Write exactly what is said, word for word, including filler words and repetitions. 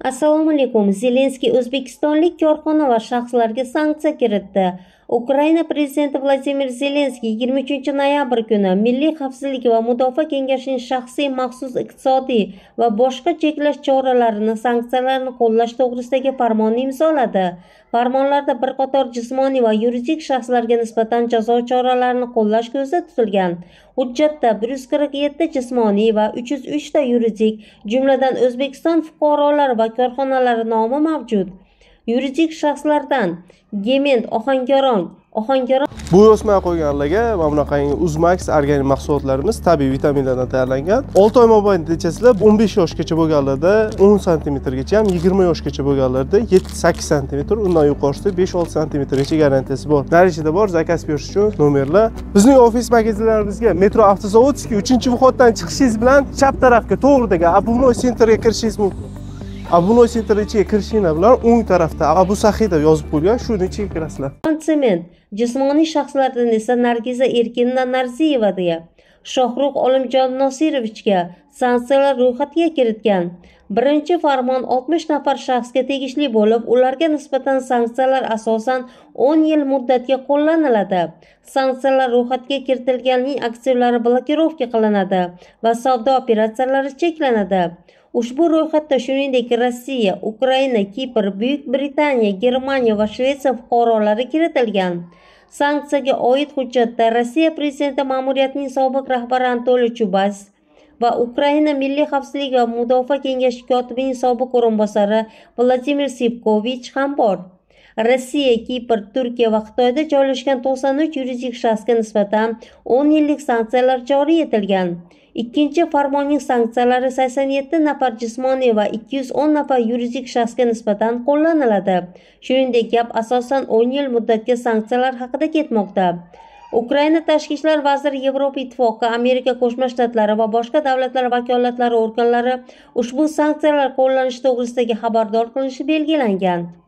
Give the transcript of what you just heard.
Assalomu alaykum. Zelenskiy o'zbekistonlik korxona va shaxslarga sanksiya kiritdi. Ukraina prezidenti Vladimir Zelenskiy yigirma uchinchi noyabr kuni Milliy xavfsizlik va mudofaa kengashining shaxsiy maxsus iqtisodiy va boshqa cheklash choralarini sanksiyalarni qo'llash to'g'risidagi farmonni imzoladi. Farmonlarda bir qator jismoniy va yuridik shaxslarga nisbatan jazo choralarini qo'llash ko'zda tutilgan. Hujjatda bir yuz qirq yetti jismoniy va uch yuz uch ta yuridik, jumladan O'zbekiston fuqarolari va korxonalari nomi mavjud. Yuridik shaxslardan Gement, Ohangaron, Ohangaron Bu o'smay qo'yganlarga mana bunaqangi Uzmax organik mahsulotlarimiz tabiiy vitaminlardan tayyorlangan. olti oy mobaynida o'n besh yoshgacha bo'lganlarda o'n santimetrgacha ham, yigirma yoshgacha bo'lganlarda yetti sakkiz santimetr, undan yuqorisi besh olti santimetrgacha garantiyasi bor. Narijada bor, zakaz berish uchun nomerlar. Bizning ofis magazinlarimizga Metro Avtozavodskiy uchinchi vходdan chiqishingiz bilan chap tarafga to'g'ridagi Abunoy sentrga kirishingiz mumkin. Abunoy sentrga ichiga kirishinglar bilan o'ng tarafda Abu Saxiy deb yozib qo'ygan, shuni ichiga kirasizlar. Sement jismoniy shaxslardan esa Nargiza Erkinna Narziyeva deya Shohruh Olimjon Nosirovichga sanksiyalar ro'yxatiga kiritgan. Birinchi farmon oltmish nafar shaxsga tegishli bo'lib, ularga nisbatan sanksiyalar asosan o'n yil muddatga qo'llaniladi. Sanksiyalar ro'yxatga kiritilganning aktivlari blokirovka qilinadi va savdo operatsiyalari cheklanadi. Ushbu ro'yxatda shuningdek Rossiya, Ukraina, Kipr, Buyuk Britaniya, Germaniya va Shvetsiya fuqarolari kiritilgan. Sanksiyaga oid hujjatda Rossiya prezidenti ma'muriyatining sobiq rahbari Anatoliy Chubas va Ukraina Milliy xavfsizlik va mudofaa kengashi kotibining sobiq o'rinbosari Vladimir Sipkovich ham bor. Rossiya, Kipr, Turkiya va Xitoyda joylashgan to'qson uch yuridik shaxsga nisbatan o'n yillik sanksiyalar joriy etilgan. Ikkinchi farmonning sanksiyalari sakson yetti nafar jismoniy va ikki yuz o'n nafar yuridik shaxsga nisbatan qo'llaniladi. Shuningdek, gap asosan o'n yil muddatga sanksiyalar haqida ketmoqda. Ukraina tashqi ishlar vaziri Yevropa Ittifoqi, Amerika Qo'shma Shtatlari va boshqa davlatlar vakolatlari organlari ushbu sanksiyalar qo'llanishi to'g'risidagi xabardor qilinishi belgilangan.